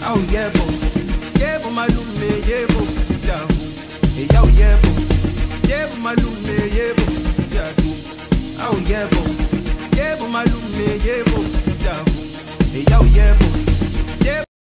Aw yebo, yebo malume yebo siyavu. Eyaw yebo, yebo malume yebo siyavu. Aw yebo, yebo malume yebo siyavu. Eyaw yebo.